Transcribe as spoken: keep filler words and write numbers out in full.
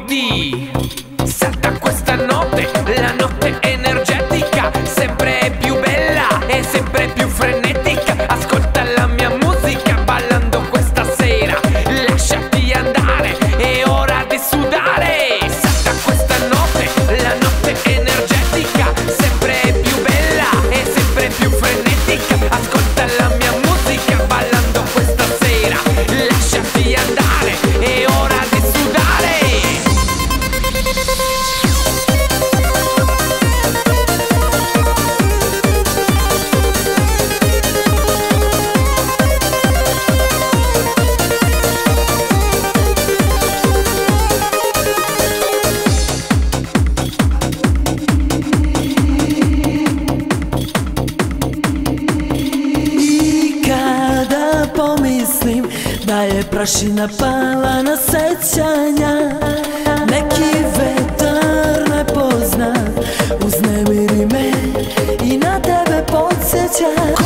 lunedì. Salta questa notte, la notte energetica, sempre più bella e sempre più frenetica. Ascolta la mia musica ballando questa sera, lasciati andare, è ora di sudare. Salta questa notte, la notte energetica, sempre più bella e sempre più frenetica. Ascolta la mia musica ballando questa sera, lasciati andare, è ora di sudare. Pomyslim da je prašina pala na sećanja. Neki vetar nepoznat uznemiri me i na tebe podsjeća.